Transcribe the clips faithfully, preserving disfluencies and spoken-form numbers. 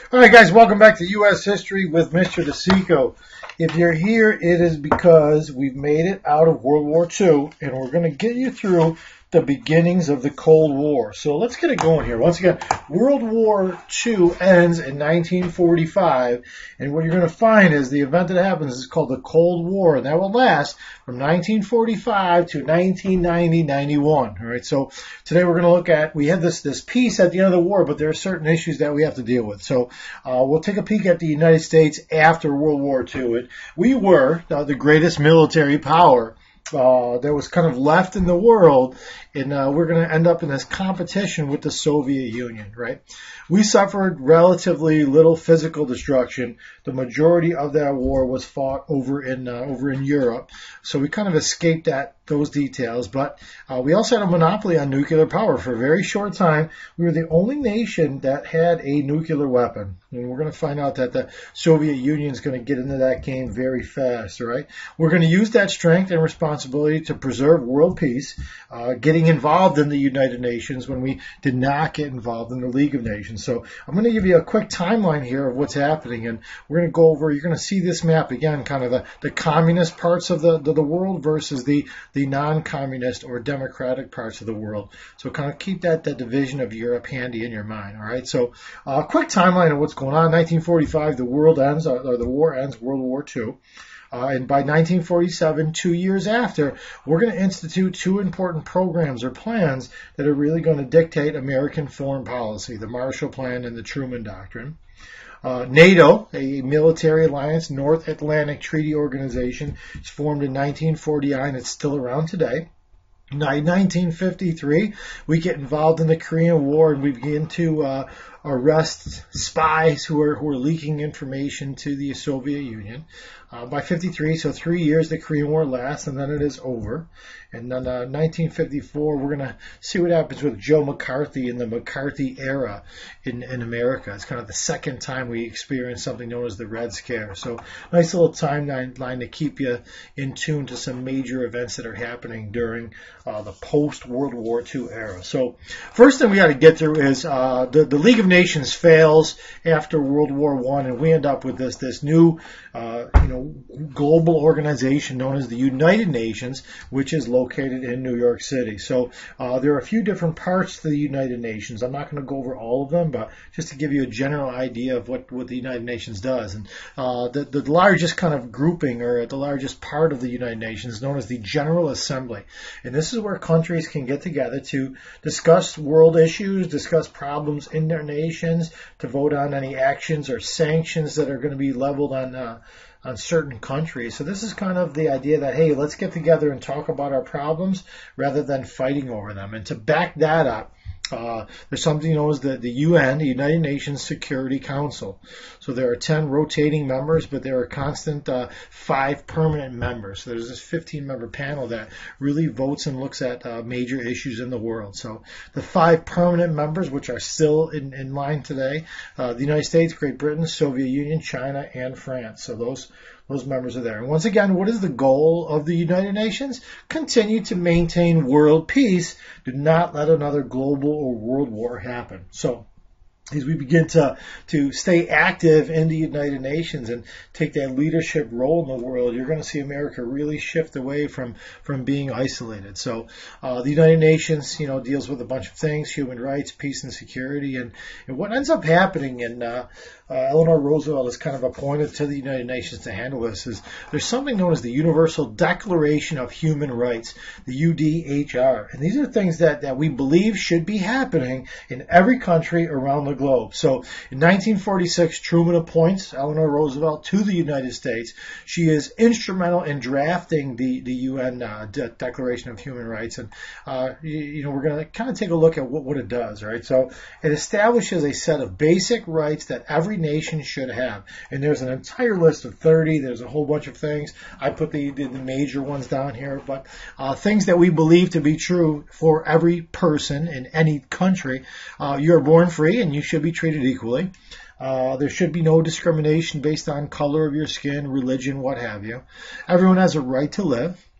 All right, guys, welcome back to U S History with Mister DeSico. If you're here, it is because we've made it out of World War Two, and we're going to get you through the beginnings of the Cold War. So let's get it going here. Once again, World War Two ends in nineteen forty-five, and what you're going to find is the event that happens is called the Cold War, and that will last from nineteen forty-five to nineteen ninety ninety-one. All right, so today we're going to look at, we had this, this peace at the end of the war, but there are certain issues that we have to deal with. So uh, we'll take a peek at the United States after World War Two. It, we were uh, the greatest military power Uh, that was kind of left in the world, and uh, we're going to end up in this competition with the Soviet Union, right? We suffered relatively little physical destruction. The majority of that war was fought over in uh, over in Europe, so we kind of escaped that those details. But uh, we also had a monopoly on nuclear power for a very short time. We were the only nation that had a nuclear weapon, and we're going to find out that the Soviet Union is going to get into that game very fast. All right, we're going to use that strength and responsibility to preserve world peace, uh, getting involved in the United Nations when we did not get involved in the League of Nations. So I'm going to give you a quick timeline here of what's happening, and we're going to go over, you're going to see this map again, kind of the, the communist parts of the, the, the world versus the, the non-communist or democratic parts of the world. So kind of keep that, that division of Europe handy in your mind, all right? So a uh, quick timeline of what's going on. nineteen forty-five, the world ends, or, or the war ends, World War Two. Uh, and by nineteen forty-seven, two years after, we're going to institute two important programs or plans that are really going to dictate American foreign policy, the Marshall Plan and the Truman Doctrine. Uh, NATO, a military alliance, North Atlantic Treaty Organization, is formed in nineteen forty-nine. It's still around today. In nineteen fifty-three, we get involved in the Korean War, and we begin to uh, arrest spies who are, who are leaking information to the Soviet Union. Uh, by fifty-three, so three years, the Korean War lasts, and then it is over. And then uh, nineteen fifty-four, we're going to see what happens with Joe McCarthy in the McCarthy era in, in America. It's kind of the second time we experience something known as the Red Scare. So nice little timeline to keep you in tune to some major events that are happening during uh, the post-World War Two era. So first thing we got to get through is uh, the, the League of Nations fails after World War One, and we end up with this, this new uh, you know, global organization known as the United Nations, which is located in New York City. So uh, there are a few different parts to the United Nations. I'm not going to go over all of them, but just to give you a general idea of what, what the United Nations does. And uh, the, the largest kind of grouping, or the largest part of the United Nations, is known as the General Assembly. And this is where countries can get together to discuss world issues, discuss problems in their nations, to vote on any actions or sanctions that are going to be leveled on uh, on certain countries. So this is kind of the idea that, hey, let's get together and talk about our problems rather than fighting over them. And to back that up, Uh, there's something known as the, the U N, the United Nations Security Council. So there are ten rotating members, but there are constant uh, five permanent members. So there's this fifteen-member panel that really votes and looks at uh, major issues in the world. So the five permanent members, which are still in, in line today, uh, the United States, Great Britain, Soviet Union, China, and France. So those Those members are there. And once again, what is the goal of the United Nations? Continue to maintain world peace. Do not let another global or world war happen. So as we begin to, to stay active in the United Nations and take that leadership role in the world, you're going to see America really shift away from, from being isolated. So uh, the United Nations, you know, deals with a bunch of things, human rights, peace, and security. And, and what ends up happening, and uh, uh, Eleanor Roosevelt is kind of appointed to the United Nations to handle this, is there's something known as the Universal Declaration of Human Rights, the U D H R. And these are things that, that we believe should be happening in every country around the globe. So in nineteen forty-six, Truman appoints Eleanor Roosevelt to the United States. She is instrumental in drafting the, the U N uh, De- Declaration of Human Rights. And, uh, you, you know, we're going to kind of take a look at what, what it does, right? So it establishes a set of basic rights that every nation should have. And there's an entire list of thirty. There's a whole bunch of things. I put the, the, the major ones down here, but uh, things that we believe to be true for every person in any country. Uh, you're born free and you should be treated equally. Uh, there should be no discrimination based on color of your skin, religion, what have you. Everyone has a right to live.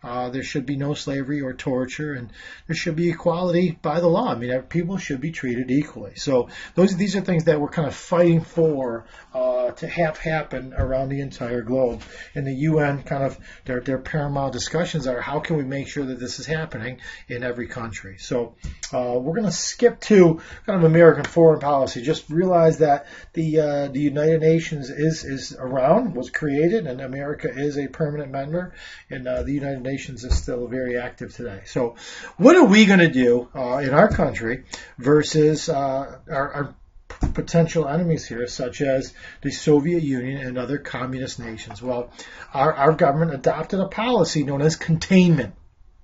Uh, there should be no slavery or torture, and there should be equality by the law. I mean, people should be treated equally. So those these are things that we're kind of fighting for uh, to have happen around the entire globe. And the U N kind of their their paramount discussions are how can we make sure that this is happening in every country. So uh, we're going to skip to kind of American foreign policy. Just realize that the uh, the United Nations is is around, was created, and America is a permanent member, and uh, the United Nations Nations is still very active today. So what are we going to do uh, in our country versus uh, our, our potential enemies here, such as the Soviet Union and other communist nations? Well, our, our government adopted a policy known as containment.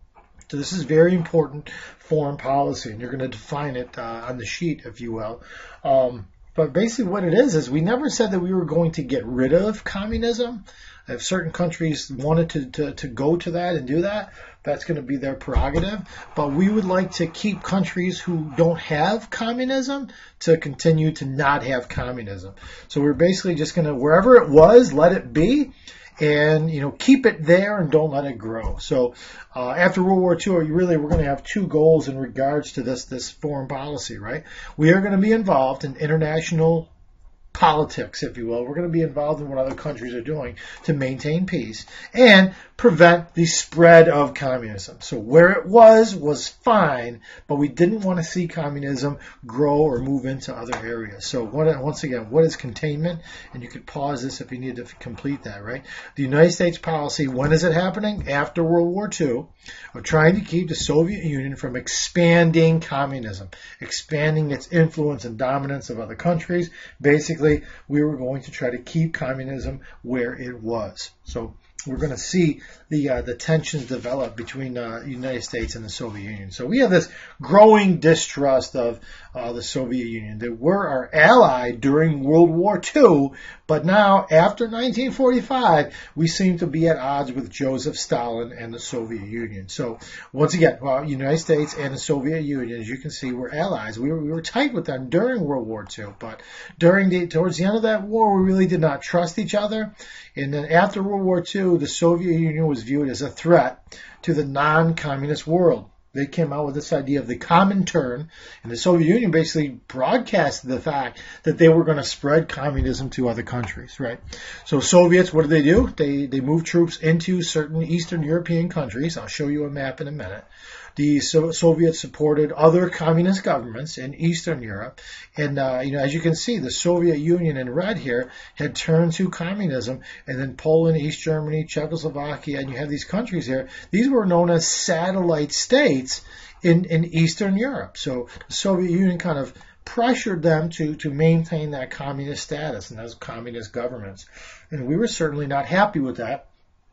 So this is very important foreign policy, and you're going to define it uh, on the sheet, if you will. Um, but basically what it is is we never said that we were going to get rid of communism. If certain countries wanted to, to, to go to that and do that, that's going to be their prerogative. But we would like to keep countries who don't have communism to continue to not have communism. So we're basically just going to, wherever it was, let it be. And, you know, keep it there and don't let it grow. So uh, after World War Two, really, we're going to have two goals in regards to this, this foreign policy, right? We are going to be involved in international politics, if you will. We're going to be involved in what other countries are doing to maintain peace and prevent the spread of communism. So where it was, was fine, but we didn't want to see communism grow or move into other areas. So what, once again, what is containment? And you could pause this if you need to complete that, right? The United States policy, when is it happening? After World War Two, of trying to keep the Soviet Union from expanding communism, expanding its influence and dominance of other countries. Basically, we were going to try to keep communism where it was. So we're going to see the uh, the tensions develop between the uh, United States and the Soviet Union. So we have this growing distrust of uh, the Soviet Union. They were our ally during World War Two, but now, after nineteen forty-five, we seem to be at odds with Joseph Stalin and the Soviet Union. So once again, well, United States and the Soviet Union, as you can see, were allies. We were, we were tight with them during World War Two, but during the towards the end of that war, we really did not trust each other. And then after World War Two, the Soviet Union was viewed as a threat to the non-communist world. They came out with this idea of the Comintern, and the Soviet Union basically broadcasted the fact that they were going to spread communism to other countries, right? So Soviets, what did they do? They they moved troops into certain Eastern European countries. I'll show you a map in a minute. The so- Soviets supported other communist governments in Eastern Europe, and uh, you know, as you can see, the Soviet Union in red here had turned to communism, and then Poland, East Germany, Czechoslovakia, and you have these countries here. These were known as satellite states in, in Eastern Europe. So the Soviet Union kind of pressured them to, to maintain that communist status and those communist governments. And we were certainly not happy with that.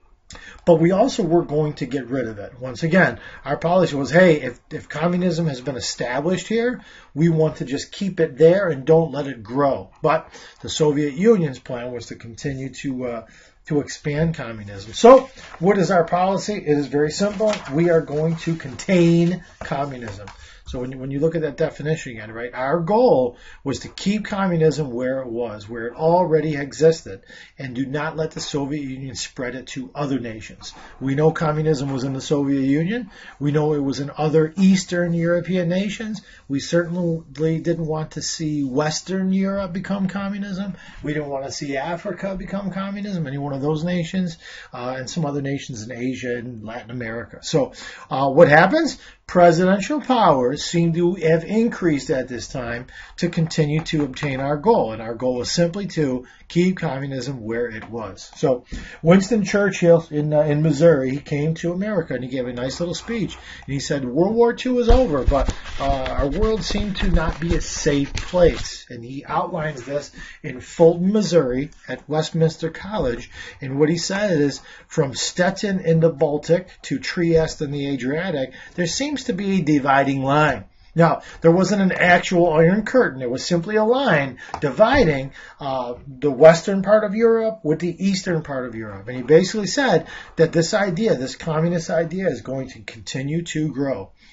But we also were going to get rid of it. Once again, our policy was, hey, if, if communism has been established here, we want to just keep it there and don't let it grow. But the Soviet Union's plan was to continue to uh, to expand communism. So what is our policy? It is very simple. We are going to contain communism. So when you, when you look at that definition again, right, our goal was to keep communism where it was, where it already existed, and do not let the Soviet Union spread it to other nations. We know communism was in the Soviet Union. We know it was in other Eastern European nations. We certainly didn't want to see Western Europe become communism. We didn't want to see Africa become communism, any one of those nations, uh, and some other nations in Asia and Latin America. So uh, what happens? Presidential powers seem to have increased at this time to continue to obtain our goal. And our goal was simply to keep communism where it was. So Winston Churchill in uh, in Missouri, he came to America and he gave a nice little speech. And he said, World War Two is over, but uh, our world seemed to not be a safe place. And he outlines this in Fulton, Missouri at Westminster College. And what he said is, from Stettin in the Baltic to Trieste in the Adriatic, there seems to be a dividing line. Now, there wasn't an actual Iron Curtain. It was simply a line dividing uh, the western part of Europe with the eastern part of Europe. And he basically said that this idea, this communist idea, is going to continue to grow.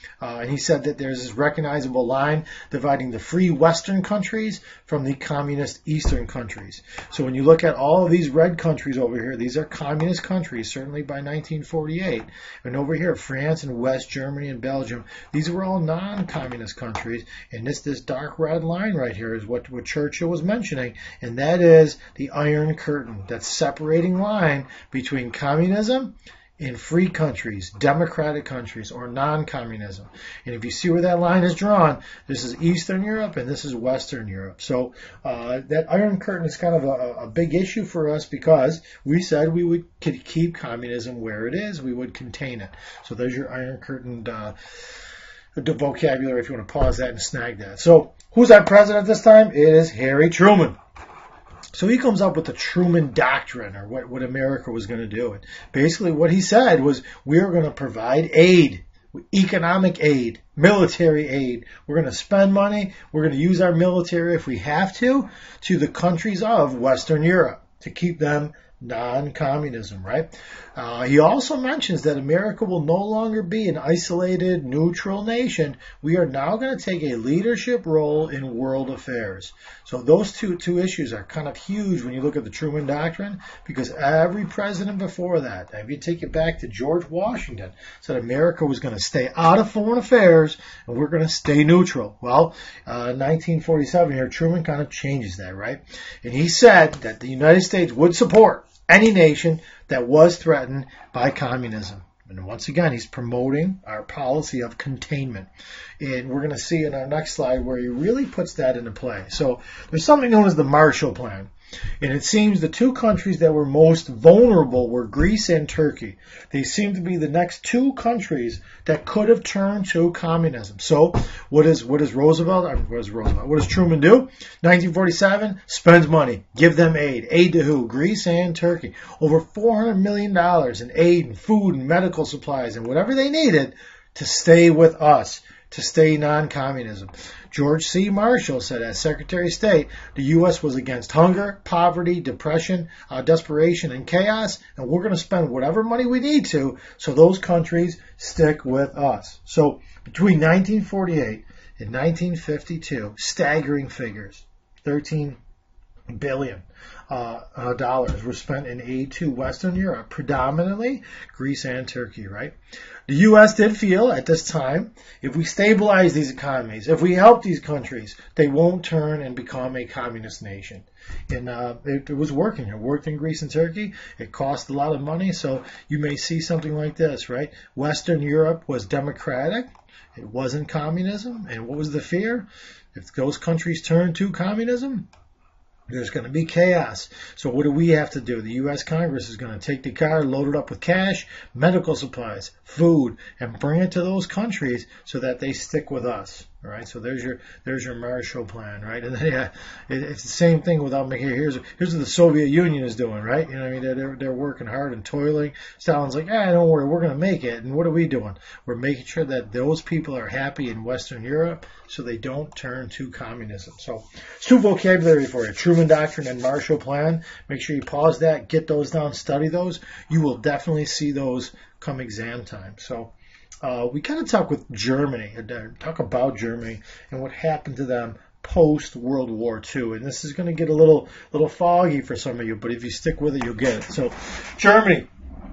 Uh, and he said that there's this recognizable line dividing the free Western countries from the communist Eastern countries. So when you look at all of these red countries over here, these are communist countries, certainly by nineteen forty-eight. And over here, France and West Germany and Belgium, these were all non-communist countries. And this, this dark red line right here is what, what Churchill was mentioning, and that is the Iron Curtain, that separating line between communism in free countries, democratic countries, or non-communism. And if you see where that line is drawn, this is Eastern Europe and this is Western Europe. So uh, that Iron Curtain is kind of a, a big issue for us because we said we would keep communism where it is. We would contain it. So there's your Iron Curtain uh, the vocabulary if you want to pause that and snag that. So who's our president this time? It is Harry Truman. So he comes up with the Truman Doctrine, or what, what America was going to do. And basically what he said was, we're going to provide aid, economic aid, military aid. We're going to spend money. We're going to use our military, if we have to, to the countries of Western Europe to keep them non-communism, right? Uh, he also mentions that America will no longer be an isolated, neutral nation. We are now going to take a leadership role in world affairs. So those two, two issues are kind of huge when you look at the Truman Doctrine, because every president before that, if you take it back to George Washington, said America was going to stay out of foreign affairs and we're going to stay neutral. Well, uh, nineteen forty-seven here, Truman kind of changes that, right? And he said that the United States would support any nation that was threatened by communism. And once again, he's promoting our policy of containment. And we're going to see in our next slide where he really puts that into play. So there's something known as the Marshall Plan. And it seems the two countries that were most vulnerable were Greece and Turkey. They seem to be the next two countries that could have turned to communism. So what is what is Roosevelt? What is Roosevelt? What does Truman do? nineteen forty-seven, spends money, give them aid. Aid to who? Greece and Turkey. Over four hundred million dollars in aid and food and medical supplies and whatever they needed to stay with us, to stay non-communism. George C. Marshall said, as Secretary of State, the U S was against hunger, poverty, depression, uh, desperation, and chaos, and we're going to spend whatever money we need to so those countries stick with us. So between nineteen forty-eight and nineteen fifty-two, staggering figures, thirteen billion uh, uh, dollars were spent in aid to Western Europe, predominantly Greece and Turkey, right? The U S did feel at this time, if we stabilize these economies, if we help these countries, they won't turn and become a communist nation. And uh, it, it was working. It worked in Greece and Turkey. It cost a lot of money, so you may see something like this, right? Western Europe was democratic. It wasn't communism. And what was the fear? If those countries turn to communism, there's going to be chaos. So what do we have to do? The U S Congress is going to take the car, load it up with cash, medical supplies, food, and bring it to those countries so that they stick with us. All right, so there's your there's your Marshall Plan, right? And then, yeah, it, it's the same thing without making. Here's here's what the Soviet Union is doing, right? You know, what I mean, they're they're working hard and toiling. Stalin's like, ah, don't worry, we're going to make it. And what are we doing? We're making sure that those people are happy in Western Europe, so they don't turn to communism. So, it's two vocabulary for you: Truman Doctrine and Marshall Plan. Make sure you pause that, get those down, study those. You will definitely see those come exam time. So. Uh, we kind of talk with Germany, talk about Germany and what happened to them post World War Two. And this is going to get a little little foggy for some of you, but if you stick with it, you'll get it. So Germany,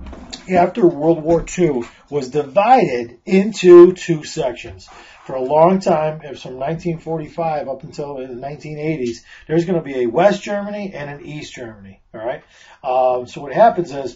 after World War Two, was divided into two sections. For a long time, it was from nineteen forty-five up until the nineteen eighties, there's going to be a West Germany and an East Germany. All right. Um, so what happens is,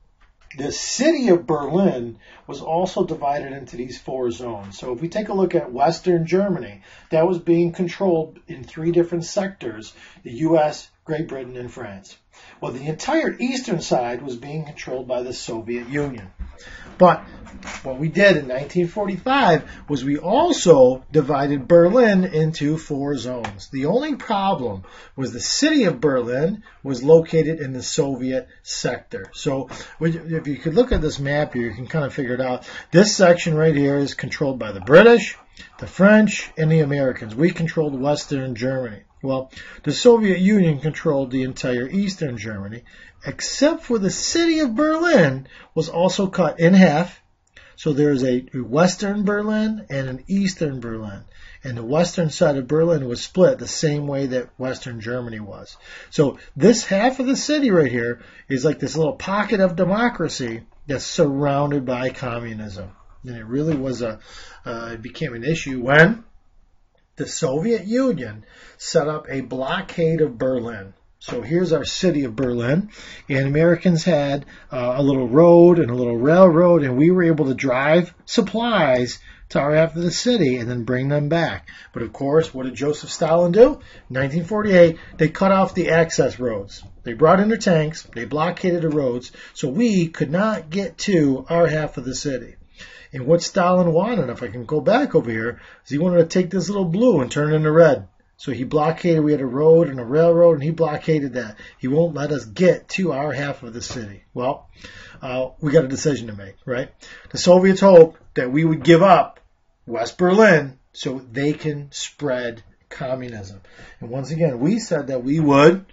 the city of Berlin was also divided into these four zones. So if we take a look at Western Germany, that was being controlled in three different sectors: the U S, Great Britain, and France. Well, the entire eastern side was being controlled by the Soviet Union. But what we did in nineteen forty-five was we also divided Berlin into four zones. The only problem was the city of Berlin was located in the Soviet sector. So if you could look at this map here, you can kind of figure it out. This section right here is controlled by the British, the French, and the Americans. We controlled Western Germany. Well, the Soviet Union controlled the entire Eastern Germany, except for the city of Berlin was also cut in half. So there's a Western Berlin and an Eastern Berlin. And the western side of Berlin was split the same way that Western Germany was. So this half of the city right here is like this little pocket of democracy that's surrounded by communism. And it really was a, uh, it became an issue when the Soviet Union set up a blockade of Berlin. So here's our city of Berlin, and Americans had uh, a little road and a little railroad, and we were able to drive supplies to our half of the city and then bring them back. But of course, what did Joseph Stalin do? nineteen forty-eight, they cut off the access roads. They brought in their tanks, they blockaded the roads, so we could not get to our half of the city. And what Stalin wanted, if I can go back over here, is he wanted to take this little blue and turn it into red. So he blockaded, we had a road and a railroad, and he blockaded that. He won't let us get to our half of the city. Well, uh, we got a decision to make, right? The Soviets hoped that we would give up West Berlin so they can spread communism. And once again, we said that we would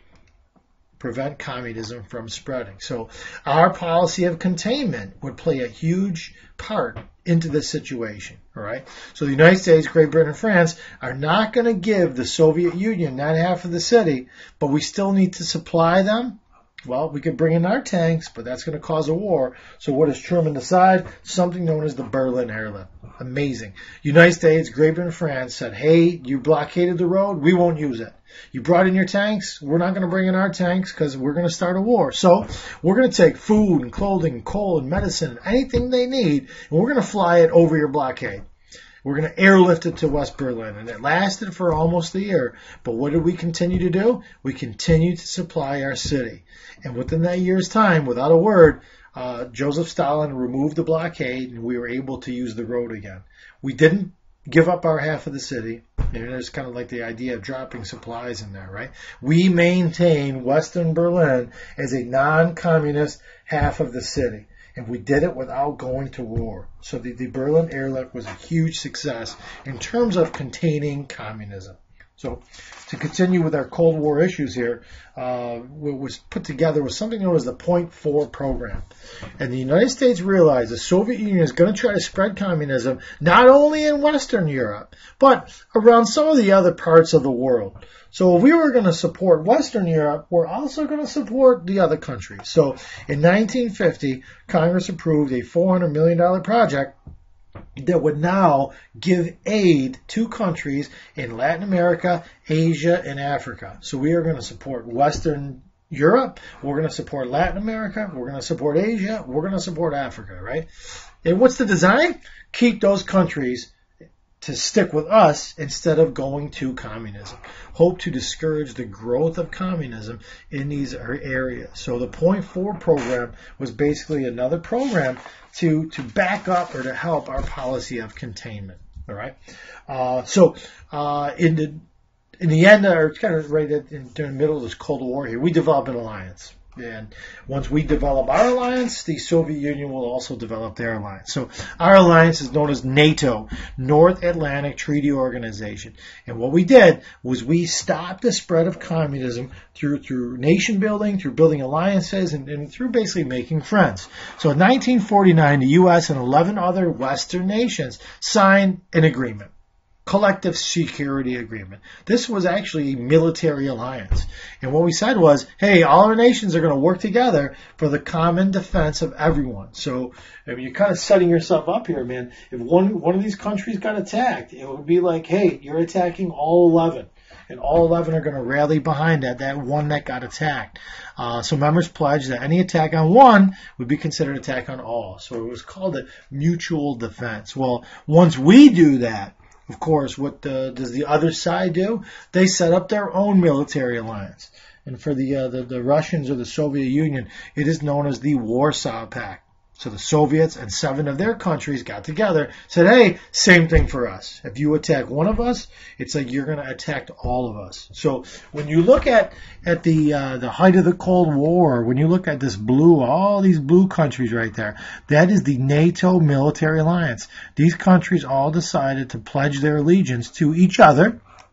prevent communism from spreading. So our policy of containment would play a huge part into this situation. All right. So the United States, Great Britain, and France are not going to give the Soviet Union that half of the city, but we still need to supply them. Well, we could bring in our tanks, but that's going to cause a war. So what does Truman decide? Something known as the Berlin Airlift. Amazing. United States, Great Britain, and France said, hey, you blockaded the road. We won't use it. You brought in your tanks. We're not going to bring in our tanks because we're going to start a war. So we're going to take food and clothing and coal and medicine and anything they need, and we're going to fly it over your blockade. We're going to airlift it to West Berlin. And it lasted for almost a year. But what did we continue to do? We continued to supply our city. And within that year's time, without a word, uh, Joseph Stalin removed the blockade and we were able to use the road again. We didn't give up our half of the city. And there's kind of like the idea of dropping supplies in there, right? We maintain Western Berlin as a non-communist half of the city. And we did it without going to war. So the, the Berlin Airlift was a huge success in terms of containing communism. So to continue with our Cold War issues here, uh, what was put together was something known as the Point Four program. And the United States realized the Soviet Union is going to try to spread communism not only in Western Europe, but around some of the other parts of the world. So if we were going to support Western Europe, we're also going to support the other countries. So in nineteen fifty, Congress approved a four hundred million dollars project that would now give aid to countries in Latin America, Asia, and Africa. So we are going to support Western Europe, we're going to support Latin America, we're going to support Asia, we're going to support Africa, right? And what's the design? Keep those countries to stick with us instead of going to communism. Hope to discourage the growth of communism in these areas. So the Point Four program was basically another program to, to back up or to help our policy of containment. All right. Uh, so uh, in the in the end, or kind of right at, in, during the middle of this Cold War here, we developed an alliance. And once we develop our alliance, the Soviet Union will also develop their alliance. So our alliance is known as NATO, North Atlantic Treaty Organization. And what we did was we stopped the spread of communism through through nation building, through building alliances, and, and through basically making friends. So in nineteen forty-nine, the U S and eleven other Western nations signed an agreement. Collective Security Agreement. This was actually a military alliance. And what we said was, hey, all our nations are going to work together for the common defense of everyone. So I mean, you're kind of setting yourself up here, man. If one, one of these countries got attacked, it would be like, hey, you're attacking all eleven. And all eleven are going to rally behind that, that one that got attacked. Uh, so members pledged that any attack on one would be considered attack on all. So it was called a mutual defense. Well, once we do that, of course, what uh, does the other side do? They set up their own military alliance. And for the, uh, the the Russians or the Soviet Union, it is known as the Warsaw Pact. So the Soviets and seven of their countries got together, said, hey, same thing for us. If you attack one of us, it's like you're going to attack all of us. So when you look at at the uh, the height of the Cold War, when you look at this blue, all these blue countries right there, that is the NATO military alliance. These countries all decided to pledge their allegiance to each other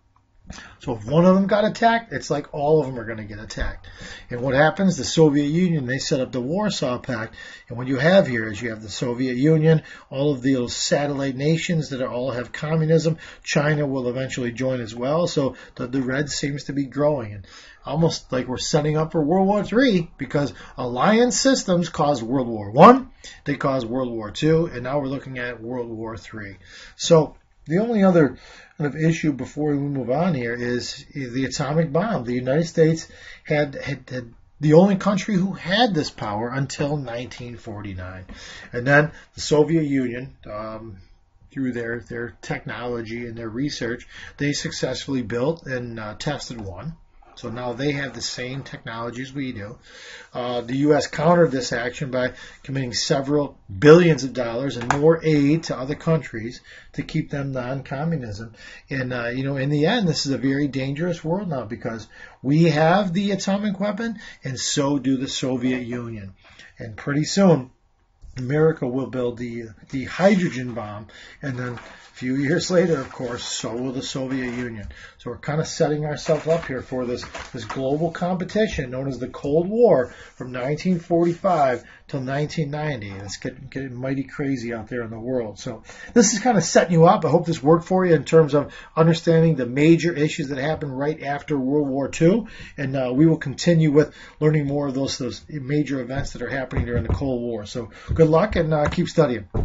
So if one of them got attacked, it's like all of them are going to get attacked. And what happens? The Soviet Union, they set up the Warsaw Pact. And what you have here is you have the Soviet Union, all of those satellite nations that are, all have communism. China will eventually join as well. So the, the red seems to be growing. And almost like we're setting up for World War Three, because alliance systems caused World War One, they caused World War Two, and now we're looking at World War Three. So the only other kind of issue before we move on here is the atomic bomb. The United States had, had, had the only country who had this power until nineteen forty-nine. And then the Soviet Union, um, through their, their technology and their research, they successfully built and uh, tested one. So now they have the same technology as we do. Uh, the U S countered this action by committing several billions of dollars and more aid to other countries to keep them non-communism. And, uh, you know, in the end, this is a very dangerous world now because we have the atomic weapon and so do the Soviet Union. And pretty soon, America will build the the hydrogen bomb, and then a few years later, of course, so will the Soviet Union. So we're kind of setting ourselves up here for this, this global competition known as the Cold War from nineteen forty-five till nineteen ninety. And it's getting, getting mighty crazy out there in the world. So this is kind of setting you up. I hope this worked for you in terms of understanding the major issues that happened right after World War Two. And uh, we will continue with learning more of those, those major events that are happening during the Cold War. So good luck and uh, keep studying.